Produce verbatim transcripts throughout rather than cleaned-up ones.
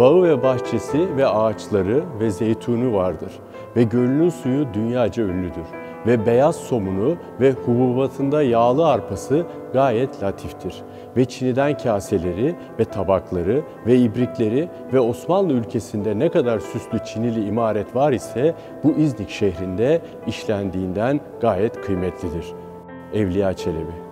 Bağı ve bahçesi ve ağaçları ve zeytunu vardır. Ve gölünün suyu dünyaca ünlüdür. Ve beyaz somunu ve hububatında yağlı arpası gayet latiftir. Ve Çin'den kaseleri ve tabakları ve ibrikleri ve Osmanlı ülkesinde ne kadar süslü Çinili imaret var ise bu İznik şehrinde işlendiğinden gayet kıymetlidir. Evliya Çelebi.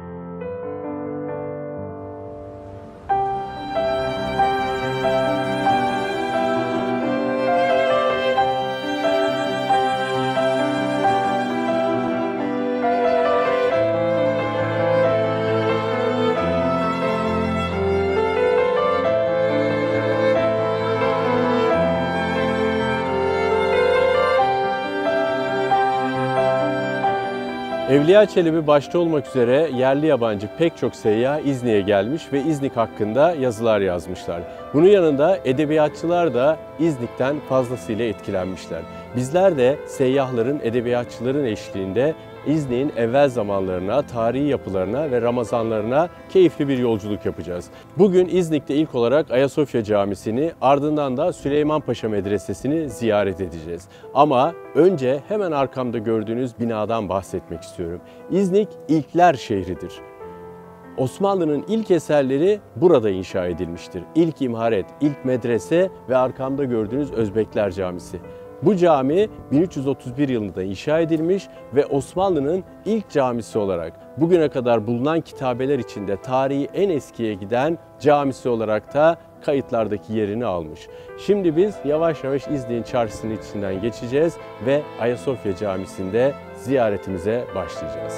Evliya Çelebi başta olmak üzere yerli yabancı pek çok seyyah İznik'e gelmiş ve İznik hakkında yazılar yazmışlar. Bunun yanında edebiyatçılar da İznik'ten fazlasıyla etkilenmişler. Bizler de seyyahların, edebiyatçıların eşliğinde İznik'in evvel zamanlarına, tarihi yapılarına ve Ramazanlarına keyifli bir yolculuk yapacağız. Bugün İznik'te ilk olarak Ayasofya Camisi'ni, ardından da Süleymanpaşa Medresesi'ni ziyaret edeceğiz. Ama önce hemen arkamda gördüğünüz binadan bahsetmek istiyorum. İznik ilkler şehridir. Osmanlı'nın ilk eserleri burada inşa edilmiştir. İlk imharet, ilk medrese ve arkamda gördüğünüz Özbekler Camisi. Bu cami bin üç yüz otuz bir yılında inşa edilmiş ve Osmanlı'nın ilk camisi olarak bugüne kadar bulunan kitabeler içinde tarihi en eskiye giden camisi olarak da kayıtlardaki yerini almış. Şimdi biz yavaş yavaş İznik'in çarşısının içinden geçeceğiz ve Ayasofya Camisi'nde ziyaretimize başlayacağız.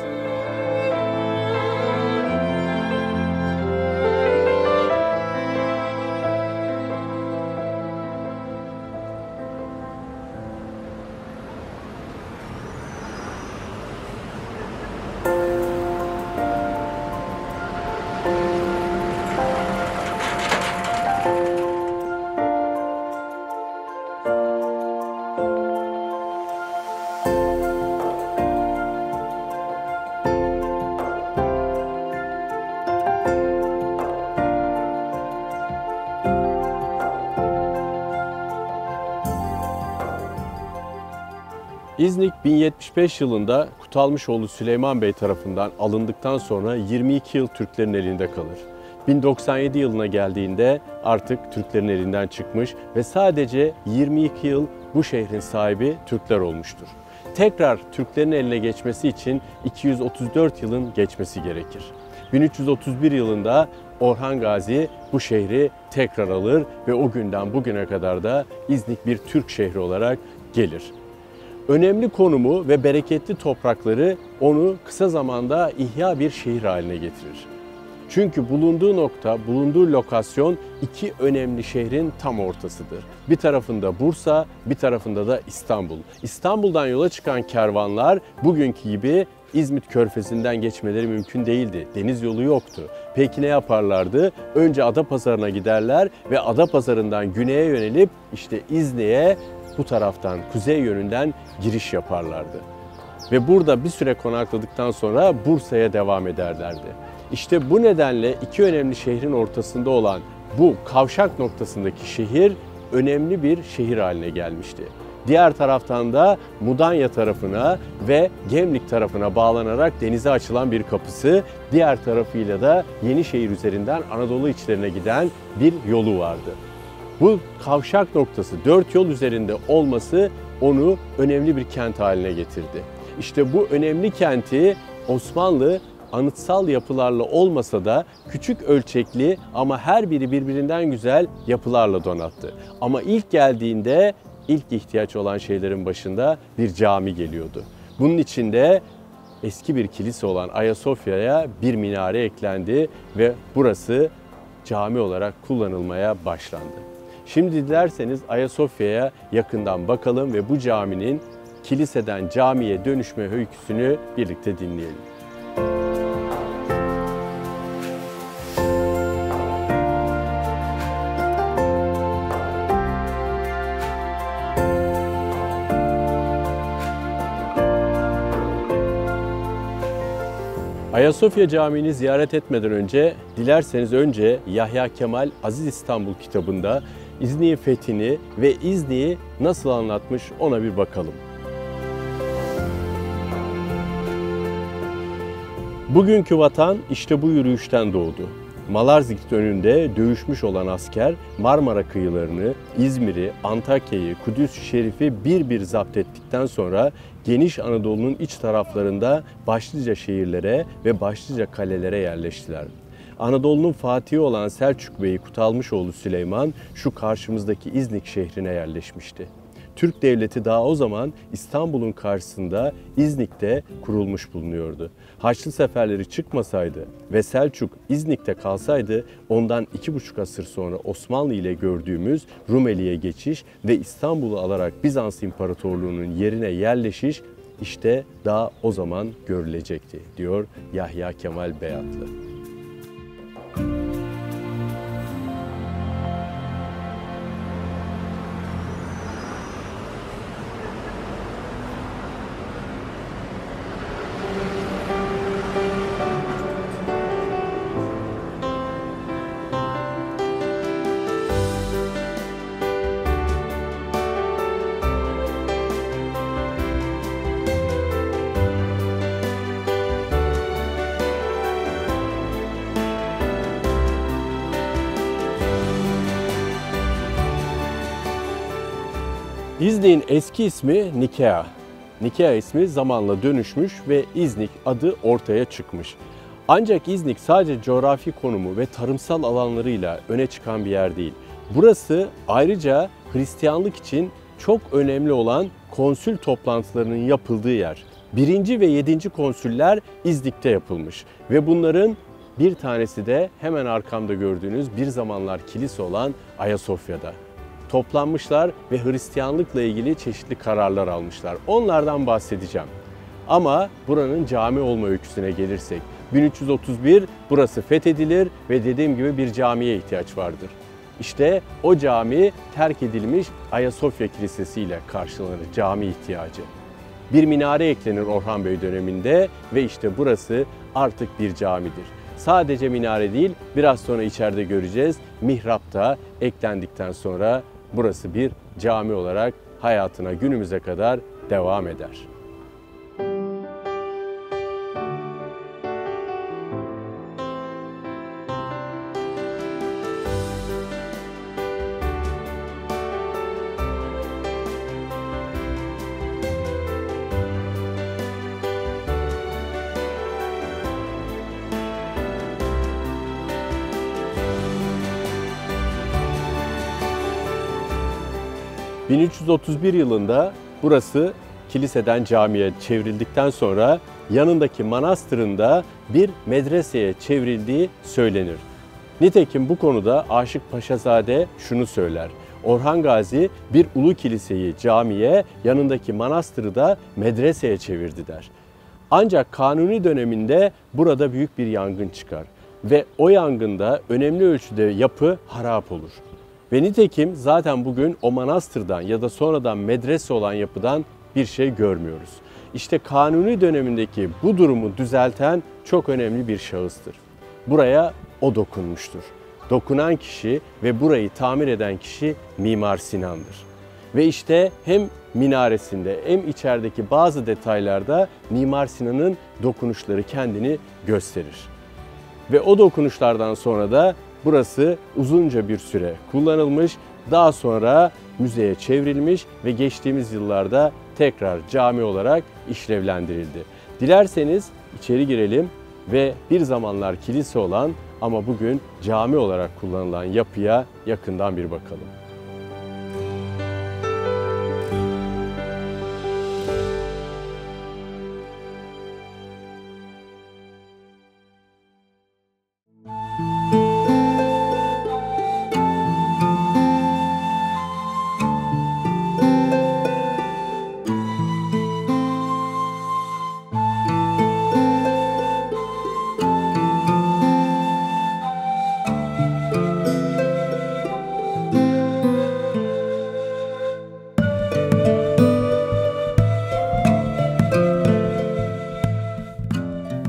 İznik bin yetmiş beş yılında Kutalmışoğlu Süleyman Bey tarafından alındıktan sonra yirmi iki yıl Türklerin elinde kalır. bin doksan yedi yılına geldiğinde artık Türklerin elinden çıkmış ve sadece yirmi iki yıl bu şehrin sahibi Türkler olmuştur. Tekrar Türklerin eline geçmesi için iki yüz otuz dört yılın geçmesi gerekir. bin üç yüz otuz bir yılında Orhan Gazi bu şehri tekrar alır ve o günden bugüne kadar da İznik bir Türk şehri olarak gelir. Önemli konumu ve bereketli toprakları onu kısa zamanda ihya bir şehir haline getirir. Çünkü bulunduğu nokta, bulunduğu lokasyon iki önemli şehrin tam ortasıdır. Bir tarafında Bursa, bir tarafında da İstanbul. İstanbul'dan yola çıkan kervanlar bugünkü gibi İzmit Körfezi'nden geçmeleri mümkün değildi. Deniz yolu yoktu. Peki ne yaparlardı? Önce Adapazarı'na giderler ve Adapazarı'ndan güneye yönelip işte İznik'e bu taraftan, kuzey yönünden giriş yaparlardı. Ve burada bir süre konakladıktan sonra Bursa'ya devam ederlerdi. İşte bu nedenle iki önemli şehrin ortasında olan bu kavşak noktasındaki şehir önemli bir şehir haline gelmişti. Diğer taraftan da Mudanya tarafına ve Gemlik tarafına bağlanarak denize açılan bir kapısı, diğer tarafıyla da Yenişehir üzerinden Anadolu içlerine giden bir yolu vardı. Bu kavşak noktası dört yol üzerinde olması onu önemli bir kent haline getirdi. İşte bu önemli kenti Osmanlı anıtsal yapılarla olmasa da küçük ölçekli ama her biri birbirinden güzel yapılarla donattı. Ama ilk geldiğinde ilk ihtiyaç olan şeylerin başında bir cami geliyordu. Bunun içinde eski bir kilise olan Ayasofya'ya bir minare eklendi ve burası cami olarak kullanılmaya başlandı. Şimdi dilerseniz Ayasofya'ya yakından bakalım ve bu caminin kiliseden camiye dönüşme öyküsünü birlikte dinleyelim. Ayasofya Camii'ni ziyaret etmeden önce dilerseniz önce Yahya Kemal Aziz İstanbul kitabında İznik'in fethini ve İznik'i nasıl anlatmış ona bir bakalım. Bugünkü vatan işte bu yürüyüşten doğdu. Malazgirt önünde dövüşmüş olan asker Marmara kıyılarını, İzmir'i, Antakya'yı, Kudüs-i Şerif'i bir bir zapt ettikten sonra geniş Anadolu'nun iç taraflarında başlıca şehirlere ve başlıca kalelere yerleştiler. Anadolu'nun fatihi olan Selçuk Bey'i Kutalmışoğlu Süleyman şu karşımızdaki İznik şehrine yerleşmişti. Türk devleti daha o zaman İstanbul'un karşısında İznik'te kurulmuş bulunuyordu. Haçlı seferleri çıkmasaydı ve Selçuk İznik'te kalsaydı ondan iki buçuk asır sonra Osmanlı ile gördüğümüz Rumeli'ye geçiş ve İstanbul'u alarak Bizans İmparatorluğu'nun yerine yerleşiş işte daha o zaman görülecekti, diyor Yahya Kemal Beyatlı. İznik'in eski ismi Nikea. Nikea ismi zamanla dönüşmüş ve İznik adı ortaya çıkmış. Ancak İznik sadece coğrafi konumu ve tarımsal alanlarıyla öne çıkan bir yer değil. Burası ayrıca Hristiyanlık için çok önemli olan konsül toplantılarının yapıldığı yer. Birinci ve yedinci konsüller İznik'te yapılmış ve bunların bir tanesi de hemen arkamda gördüğünüz bir zamanlar kilise olan Ayasofya'da. Toplanmışlar ve Hristiyanlıkla ilgili çeşitli kararlar almışlar. Onlardan bahsedeceğim. Ama buranın cami olma öyküsüne gelirsek, bin üç yüz otuz bir burası fethedilir ve dediğim gibi bir camiye ihtiyaç vardır. İşte o cami terk edilmiş Ayasofya Kilisesi ile karşılanır cami ihtiyacı. Bir minare eklenir Orhan Bey döneminde ve işte burası artık bir camidir. Sadece minare değil, biraz sonra içeride göreceğiz, mihrap da eklendikten sonra burası bir cami olarak hayatına günümüze kadar devam eder. bin üç yüz otuz bir yılında burası kiliseden camiye çevrildikten sonra yanındaki manastırın da bir medreseye çevrildiği söylenir. Nitekim bu konuda Aşık Paşazade şunu söyler: Orhan Gazi bir ulu kiliseyi camiye, yanındaki manastırı da medreseye çevirdi der. Ancak Kanuni döneminde burada büyük bir yangın çıkar ve o yangında önemli ölçüde yapı harap olur. Ve nitekim zaten bugün o manastırdan ya da sonradan medrese olan yapıdan bir şey görmüyoruz. İşte Kanuni dönemindeki bu durumu düzelten çok önemli bir şahıstır. Buraya o dokunmuştur. Dokunan kişi ve burayı tamir eden kişi Mimar Sinan'dır. Ve işte hem minaresinde hem içerideki bazı detaylarda Mimar Sinan'ın dokunuşları kendini gösterir. Ve o dokunuşlardan sonra da burası uzunca bir süre kullanılmış, daha sonra müzeye çevrilmiş ve geçtiğimiz yıllarda tekrar cami olarak işlevlendirildi. Dilerseniz içeri girelim ve bir zamanlar kilise olan ama bugün cami olarak kullanılan yapıya yakından bir bakalım.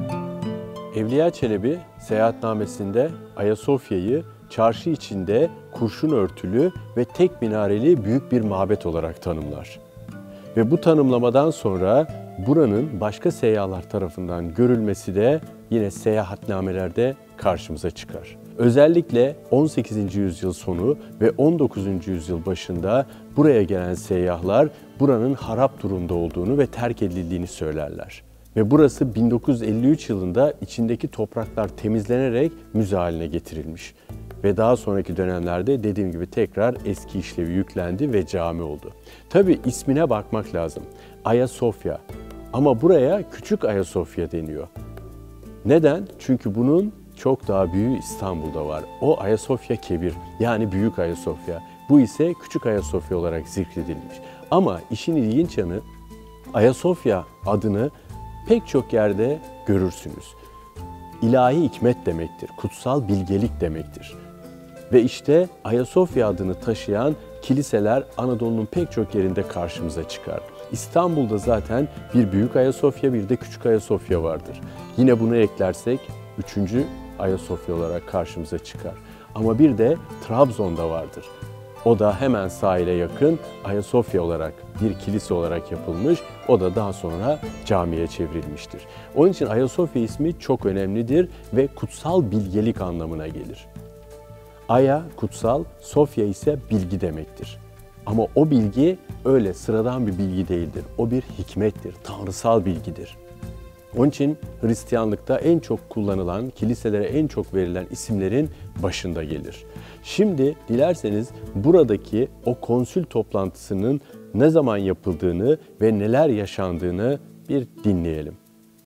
Evliya Çelebi seyahatnamesinde Ayasofya'yı çarşı içinde kurşun örtülü ve tek minareli büyük bir mabet olarak tanımlar. Ve bu tanımlamadan sonra buranın başka seyyahlar tarafından görülmesi de yine seyahatnamelerde karşımıza çıkar. Özellikle on sekizinci yüzyıl sonu ve on dokuzuncu yüzyıl başında buraya gelen seyyahlar buranın harap durumda olduğunu ve terk edildiğini söylerler. Ve burası bin dokuz yüz elli üç yılında içindeki topraklar temizlenerek müze haline getirilmiş. Ve daha sonraki dönemlerde dediğim gibi tekrar eski işlevi yüklendi ve cami oldu. Tabii ismine bakmak lazım. Ayasofya. Ama buraya Küçük Ayasofya deniyor. Neden? Çünkü bunun çok daha büyüğü İstanbul'da var. O Ayasofya Kebir, yani Büyük Ayasofya. Bu ise Küçük Ayasofya olarak zikredilmiş. Ama işin ilginç yanı, Ayasofya adını pek çok yerde görürsünüz. İlahi hikmet demektir, kutsal bilgelik demektir. Ve işte Ayasofya adını taşıyan kiliseler Anadolu'nun pek çok yerinde karşımıza çıkar. İstanbul'da zaten bir Büyük Ayasofya, bir de Küçük Ayasofya vardır. Yine bunu eklersek üçüncü Ayasofya olarak karşımıza çıkar. Ama bir de Trabzon'da vardır. O da hemen sahile yakın Ayasofya olarak, bir kilise olarak yapılmış. O da daha sonra camiye çevrilmiştir. Onun için Ayasofya ismi çok önemlidir ve kutsal bilgelik anlamına gelir. Aya kutsal, Sofya ise bilgi demektir. Ama o bilgi öyle sıradan bir bilgi değildir. O bir hikmettir, tanrısal bilgidir. Onun için Hristiyanlıkta en çok kullanılan, kiliselere en çok verilen isimlerin başında gelir. Şimdi dilerseniz buradaki o konsül toplantısının ne zaman yapıldığını ve neler yaşandığını bir dinleyelim.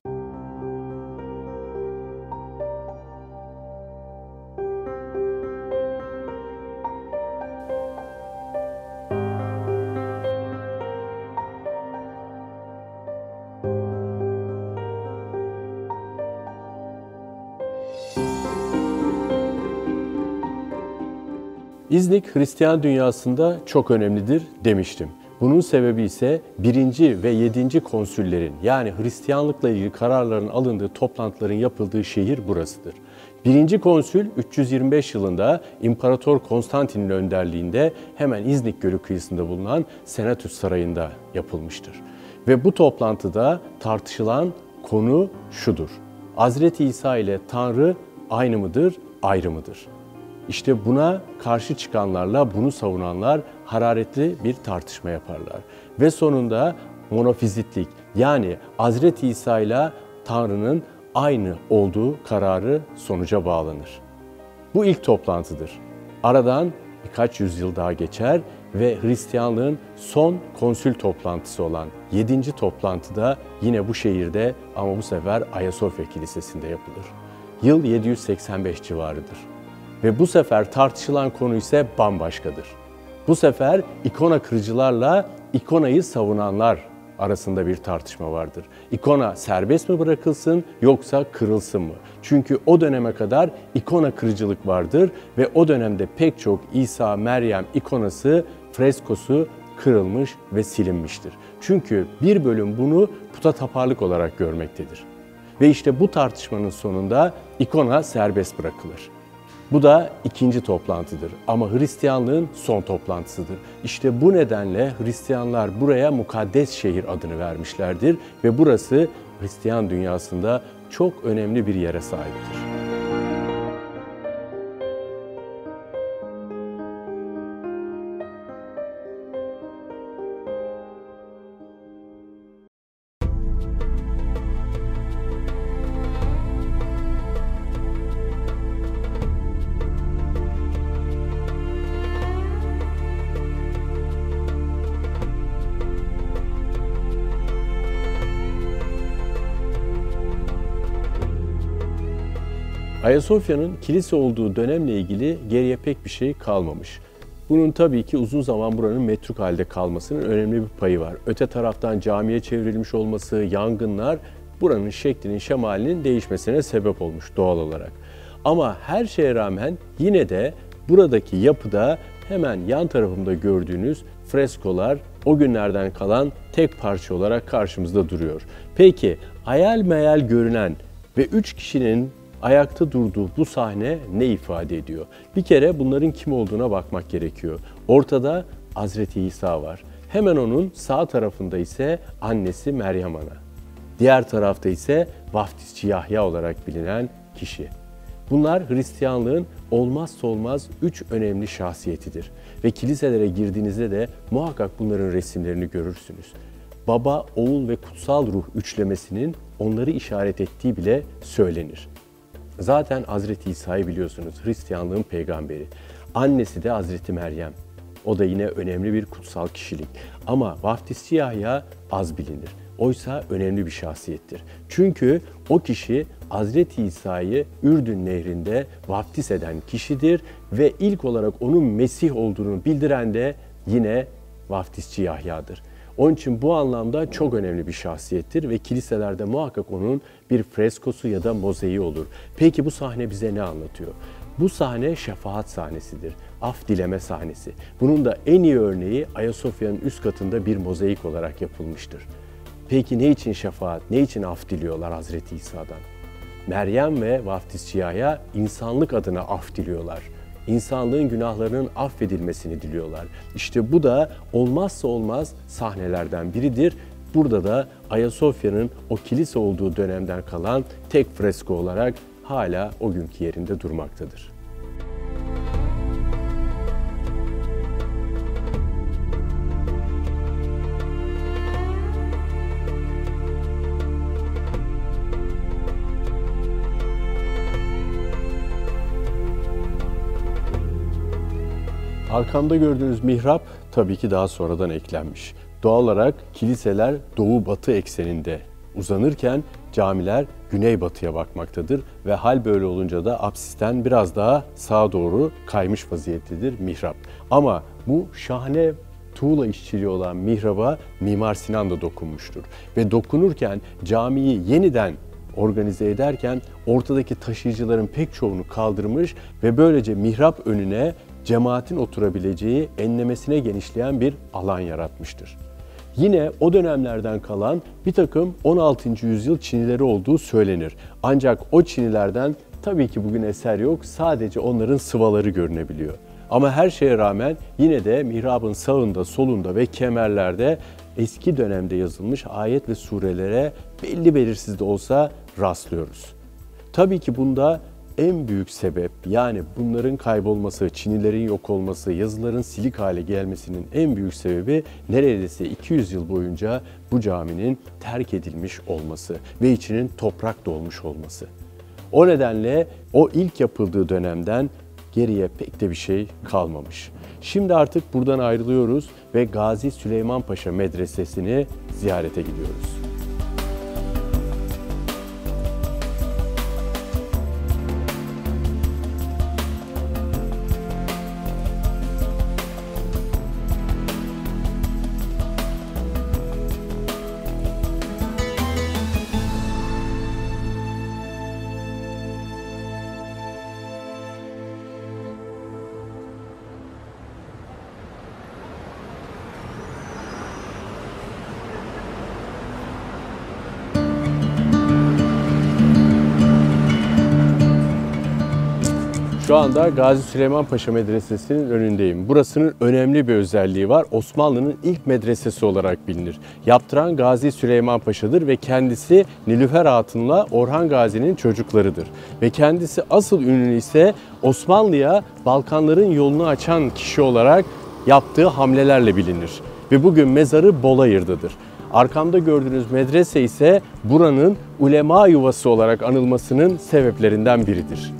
İznik Hristiyan dünyasında çok önemlidir demiştim. Bunun sebebi ise birinci ve yedinci konsüllerin, yani Hristiyanlıkla ilgili kararların alındığı toplantıların yapıldığı şehir burasıdır. Birinci konsül üç yüz yirmi beş yılında İmparator Konstantin'in önderliğinde hemen İznik Gölü kıyısında bulunan Senatüs Sarayı'nda yapılmıştır. Ve bu toplantıda tartışılan konu şudur: Hazreti İsa ile Tanrı aynı mıdır, ayrı mıdır? İşte buna karşı çıkanlarla bunu savunanlar hararetli bir tartışma yaparlar. Ve sonunda monofizitlik, yani Hazreti İsa ile Tanrı'nın aynı olduğu kararı sonuca bağlanır. Bu ilk toplantıdır. Aradan birkaç yüzyıl daha geçer ve Hristiyanlığın son konsül toplantısı olan yedinci toplantıda yine bu şehirde, ama bu sefer Ayasofya Kilisesi'nde yapılır. Yıl yedi yüz seksen beş civarıdır. Ve bu sefer tartışılan konu ise bambaşkadır. Bu sefer ikona kırıcılarla ikonayı savunanlar arasında bir tartışma vardır. İkona serbest mi bırakılsın yoksa kırılsın mı? Çünkü o döneme kadar ikona kırıcılık vardır ve o dönemde pek çok İsa, Meryem ikonası, freskosu kırılmış ve silinmiştir. Çünkü bir bölüm bunu putataparlık olarak görmektedir. Ve işte bu tartışmanın sonunda ikona serbest bırakılır. Bu da ikinci toplantıdır ama Hristiyanlığın son toplantısıdır. İşte bu nedenle Hristiyanlar buraya Mukaddes Şehir adını vermişlerdir ve burası Hristiyan dünyasında çok önemli bir yere sahiptir. Ayasofya'nın kilise olduğu dönemle ilgili geriye pek bir şey kalmamış. Bunun tabii ki uzun zaman buranın metruk halde kalmasının önemli bir payı var. Öte taraftan camiye çevrilmiş olması, yangınlar buranın şeklinin, şemalinin değişmesine sebep olmuş doğal olarak. Ama her şeye rağmen yine de buradaki yapıda hemen yan tarafımda gördüğünüz freskolar o günlerden kalan tek parça olarak karşımızda duruyor. Peki hayal meyal görünen ve üç kişinin ayakta durduğu bu sahne ne ifade ediyor? Bir kere bunların kim olduğuna bakmak gerekiyor. Ortada Hazreti İsa var. Hemen onun sağ tarafında ise annesi Meryem Ana. Diğer tarafta ise vaftizci Yahya olarak bilinen kişi. Bunlar Hristiyanlığın olmazsa olmaz üç önemli şahsiyetidir. Ve kiliselere girdiğinizde de muhakkak bunların resimlerini görürsünüz. Baba, oğul ve kutsal ruh üçlemesinin onları işaret ettiği bile söylenir. Zaten Hazreti İsa'yı biliyorsunuz, Hristiyanlığın peygamberi. Annesi de Hazreti Meryem. O da yine önemli bir kutsal kişilik. Ama vaftizci Yahya az bilinir. Oysa önemli bir şahsiyettir. Çünkü o kişi Hazreti İsa'yı Ürdün Nehri'nde vaftiz eden kişidir ve ilk olarak onun Mesih olduğunu bildiren de yine vaftizci Yahya'dır. Onun için bu anlamda çok önemli bir şahsiyettir ve kiliselerde muhakkak onun bir freskosu ya da mozaiği olur. Peki bu sahne bize ne anlatıyor? Bu sahne şefaat sahnesidir, af dileme sahnesi. Bunun da en iyi örneği Ayasofya'nın üst katında bir mozaik olarak yapılmıştır. Peki ne için şefaat, ne için af diliyorlar Hazreti İsa'dan? Meryem ve vaftizci Yahya insanlık adına af diliyorlar. İnsanlığın günahlarının affedilmesini diliyorlar. İşte bu da olmazsa olmaz sahnelerden biridir. Burada da Ayasofya'nın o kilise olduğu dönemden kalan tek fresko olarak hala o günkü yerinde durmaktadır. Arkamda gördüğünüz mihrap tabii ki daha sonradan eklenmiş. Doğal olarak kiliseler doğu-batı ekseninde uzanırken camiler güney-batıya bakmaktadır ve hal böyle olunca da apsisten biraz daha sağa doğru kaymış vaziyettedir mihrap. Ama bu şahane tuğla işçiliği olan mihraba Mimar Sinan da dokunmuştur. Ve dokunurken camiyi yeniden organize ederken ortadaki taşıyıcıların pek çoğunu kaldırmış ve böylece mihrap önüne cemaatin oturabileceği, enlemesine genişleyen bir alan yaratmıştır. Yine o dönemlerden kalan bir takım on altıncı yüzyıl çinileri olduğu söylenir. Ancak o çinilerden tabii ki bugün eser yok, sadece onların sıvaları görünebiliyor. Ama her şeye rağmen yine de mihrabın sağında, solunda ve kemerlerde eski dönemde yazılmış ayet ve surelere belli belirsiz de olsa rastlıyoruz. Tabii ki bunda en büyük sebep, yani bunların kaybolması, çinilerin yok olması, yazıların silik hale gelmesinin en büyük sebebi neredeyse iki yüz yıl boyunca bu caminin terk edilmiş olması ve içinin toprak dolmuş olması. O nedenle o ilk yapıldığı dönemden geriye pek de bir şey kalmamış. Şimdi artık buradan ayrılıyoruz ve Gazi Süleyman Paşa Medresesi'ni ziyarete gidiyoruz. Şu anda Gazi Süleyman Paşa Medresesi'nin önündeyim. Burasının önemli bir özelliği var. Osmanlı'nın ilk medresesi olarak bilinir. Yaptıran Gazi Süleyman Paşa'dır ve kendisi Nilüfer Hatun'la Orhan Gazi'nin çocuklarıdır. Ve kendisi asıl ünlü ise Osmanlı'ya Balkanların yolunu açan kişi olarak yaptığı hamlelerle bilinir. Ve bugün mezarı Bolayır'dadır. Arkamda gördüğünüz medrese ise buranın ulema yuvası olarak anılmasının sebeplerinden biridir.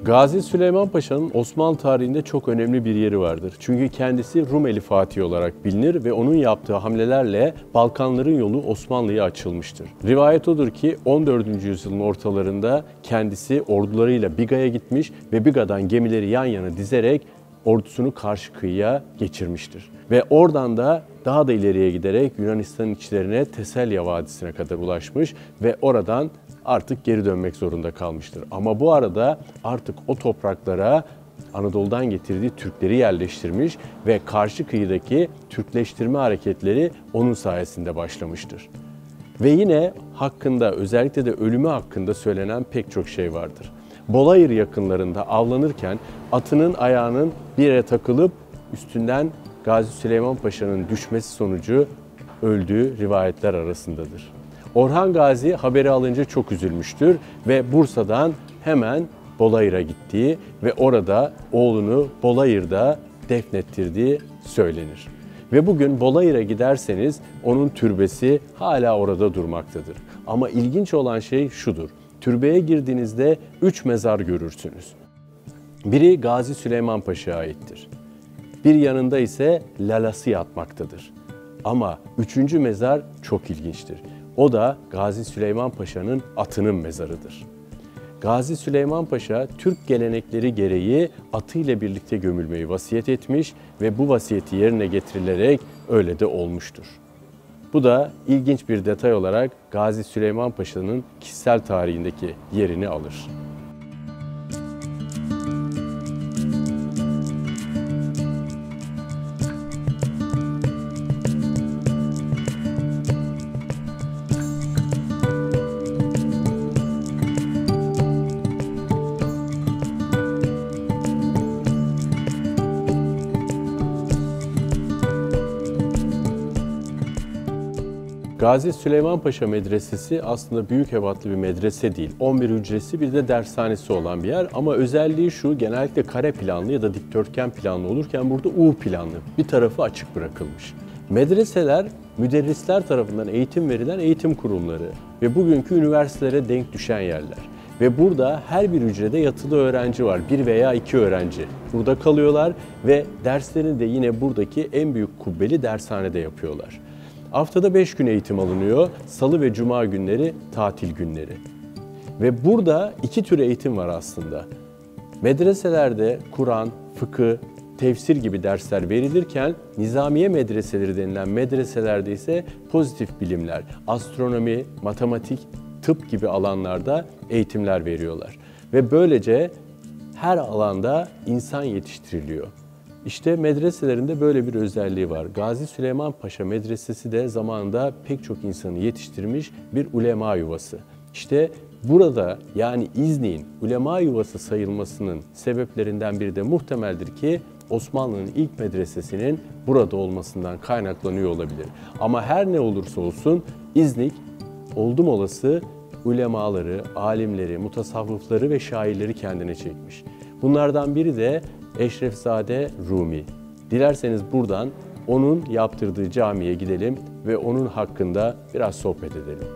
Gazi Süleyman Paşa'nın Osmanlı tarihinde çok önemli bir yeri vardır. Çünkü kendisi Rumeli Fatih olarak bilinir ve onun yaptığı hamlelerle Balkanların yolu Osmanlı'ya açılmıştır. Rivayet odur ki on dördüncü yüzyılın ortalarında kendisi ordularıyla Biga'ya gitmiş ve Biga'dan gemileri yan yana dizerek ordusunu karşı kıyıya geçirmiştir. Ve oradan da daha da ileriye giderek Yunanistan'ın içlerine Teselya Vadisi'ne kadar ulaşmış ve oradan artık geri dönmek zorunda kalmıştır. Ama bu arada artık o topraklara Anadolu'dan getirdiği Türkleri yerleştirmiş ve karşı kıyıdaki Türkleştirme hareketleri onun sayesinde başlamıştır. Ve yine hakkında, özellikle de ölümü hakkında söylenen pek çok şey vardır. Bolayır yakınlarında avlanırken atının ayağının bir yere takılıp üstünden Gazi Süleyman Paşa'nın düşmesi sonucu öldüğü rivayetler arasındadır. Orhan Gazi haberi alınca çok üzülmüştür ve Bursa'dan hemen Bolayır'a gittiği ve orada oğlunu Bolayır'da defnettirdiği söylenir. Ve bugün Bolayır'a giderseniz onun türbesi hala orada durmaktadır. Ama ilginç olan şey şudur. Türbeye girdiğinizde üç mezar görürsünüz. Biri Gazi Süleyman Paşa'ya aittir. Bir yanında ise lalası yatmaktadır. Ama üçüncü mezar çok ilginçtir. O da Gazi Süleyman Paşa'nın atının mezarıdır. Gazi Süleyman Paşa Türk gelenekleri gereği atıyla birlikte gömülmeyi vasiyet etmiş ve bu vasiyeti yerine getirilerek öyle de olmuştur. Bu da ilginç bir detay olarak Gazi Süleyman Paşa'nın kişisel tarihindeki yerini alır. Gazi Süleyman Paşa Medresesi aslında büyük ebatlı bir medrese değil. on bir hücresi bir de dershanesi olan bir yer ama özelliği şu, genellikle kare planlı ya da dikdörtgen planlı olurken burada U planlı, bir tarafı açık bırakılmış. Medreseler müderrisler tarafından eğitim verilen eğitim kurumları ve bugünkü üniversitelere denk düşen yerler. Ve burada her bir hücrede yatılı öğrenci var, bir veya iki öğrenci. Burada kalıyorlar ve derslerini de yine buradaki en büyük kubbeli dershanede yapıyorlar. Haftada beş gün eğitim alınıyor. Salı ve cuma günleri tatil günleri. Ve burada iki tür eğitim var aslında. Medreselerde Kur'an, fıkıh, tefsir gibi dersler verilirken nizamiye medreseleri denilen medreselerde ise pozitif bilimler, astronomi, matematik, tıp gibi alanlarda eğitimler veriyorlar. Ve böylece her alanda insan yetiştiriliyor. İşte medreselerinde böyle bir özelliği var. Gazi Süleyman Paşa Medresesi de zamanında pek çok insanı yetiştirmiş bir ulema yuvası. İşte burada, yani İznik'in ulema yuvası sayılmasının sebeplerinden biri de muhtemeldir ki Osmanlı'nın ilk medresesinin burada olmasından kaynaklanıyor olabilir. Ama her ne olursa olsun İznik oldum olası ulemaları, alimleri, mutasavvıfları ve şairleri kendine çekmiş. Bunlardan biri de Eşrefzade Rumi. Dilerseniz buradan onun yaptırdığı camiye gidelim ve onun hakkında biraz sohbet edelim.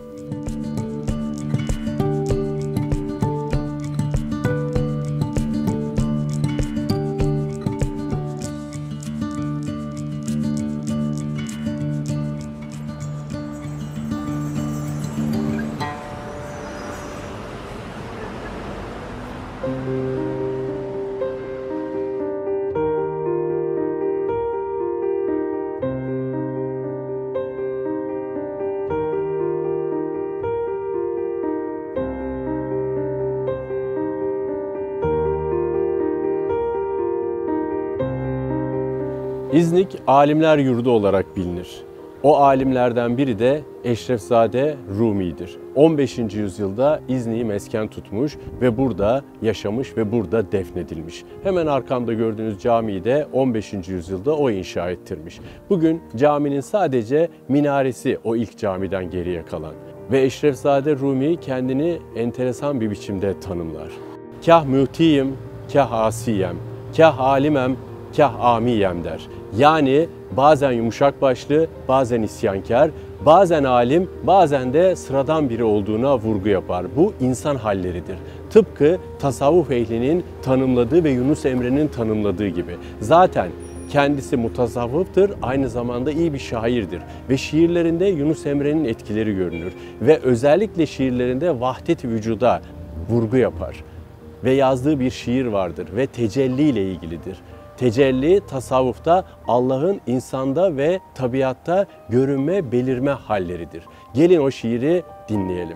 İznik alimler yurdu olarak bilinir. O alimlerden biri de Eşrefzade Rumi'dir. on beşinci yüzyılda İznik'i mesken tutmuş ve burada yaşamış ve burada defnedilmiş. Hemen arkamda gördüğünüz camiyi de on beşinci yüzyılda o inşa ettirmiş. Bugün caminin sadece minaresi o ilk camiden geriye kalan. Ve Eşrefzade Rumi kendini enteresan bir biçimde tanımlar. Kah mütiyim, kah asiyem, kah alimem, Fekah amiyem der. Yani bazen yumuşak başlı, bazen isyankar, bazen alim, bazen de sıradan biri olduğuna vurgu yapar. Bu insan halleridir. Tıpkı tasavvuf ehlinin tanımladığı ve Yunus Emre'nin tanımladığı gibi. Zaten kendisi mutasavvıftır, aynı zamanda iyi bir şairdir ve şiirlerinde Yunus Emre'nin etkileri görünür ve özellikle şiirlerinde vahdet-i vücuda vurgu yapar ve yazdığı bir şiir vardır ve tecelli ile ilgilidir. Tecelli tasavvufta Allah'ın insanda ve tabiatta görünme, belirme halleridir. Gelin o şiiri dinleyelim.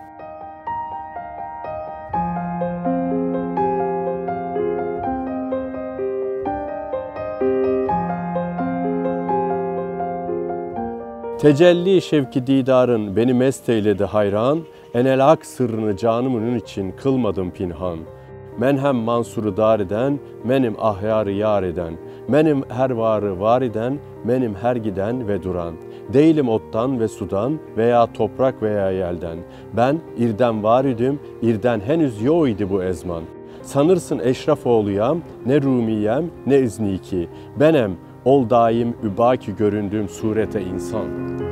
Tecelli şevki didarın beni mest eyledi hayran, enel hak sırrını canımın için kılmadım pinhan. Men hem mansuru dar eden, menim ahyarı yar eden, menim her varı var eden, menim her giden ve duran. Değilim ottan ve sudan veya toprak veya yelden. Ben irden var idim, irden henüz yo idi bu ezman. Sanırsın eşraf oğluyam, ne rumiyem ne izniki. Benem ol daim übaki göründüğüm surete insan.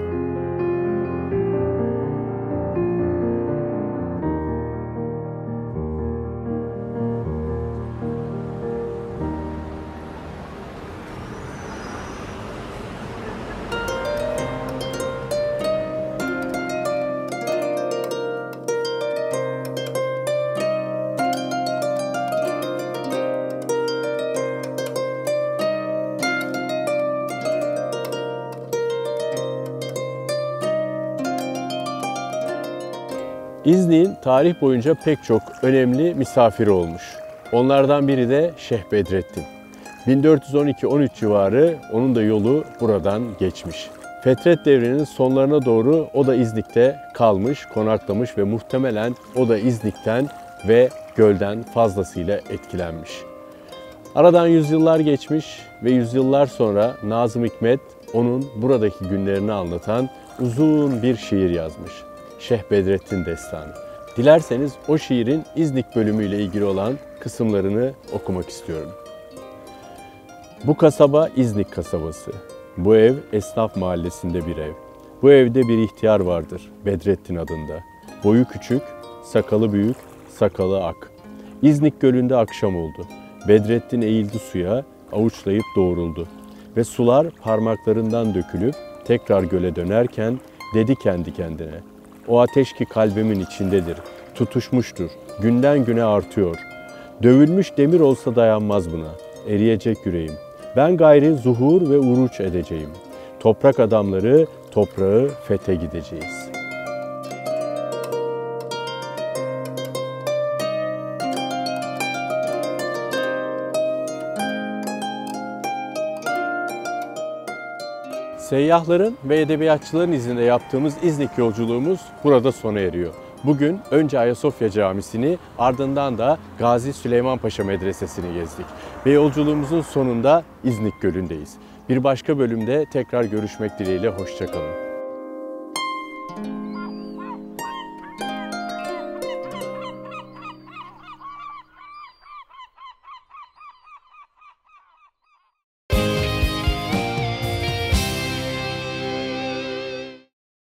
İznik'in tarih boyunca pek çok önemli misafiri olmuş. Onlardan biri de Şeyh Bedrettin. bin dört yüz on iki on üç civarı onun da yolu buradan geçmiş. Fetret devrinin sonlarına doğru o da İznik'te kalmış, konaklamış ve muhtemelen o da İznik'ten ve gölden fazlasıyla etkilenmiş. Aradan yüzyıllar geçmiş ve yüzyıllar sonra Nazım Hikmet onun buradaki günlerini anlatan uzun bir şiir yazmış. Şeyh Bedrettin Destanı. Dilerseniz o şiirin İznik bölümüyle ilgili olan kısımlarını okumak istiyorum. Bu kasaba İznik kasabası. Bu ev Esnaf Mahallesi'nde bir ev. Bu evde bir ihtiyar vardır Bedrettin adında. Boyu küçük, sakalı büyük, sakalı ak. İznik Gölü'nde akşam oldu. Bedrettin eğildi suya, avuçlayıp doğruldu. Ve sular parmaklarından dökülüp tekrar göle dönerken dedi kendi kendine: o ateş ki kalbimin içindedir, tutuşmuştur, günden güne artıyor. Dövülmüş demir olsa dayanmaz buna, eriyecek yüreğim. Ben gayri zuhur ve uruç edeceğim. Toprak adamları, toprağı fethe gideceğiz. Seyyahların ve edebiyatçıların izinde yaptığımız İznik yolculuğumuz burada sona eriyor. Bugün önce Ayasofya Camisi'ni, ardından da Gazi Süleyman Paşa Medresesi'ni gezdik. Ve yolculuğumuzun sonunda İznik Gölü'ndeyiz. Bir başka bölümde tekrar görüşmek dileğiyle, hoşça kalın.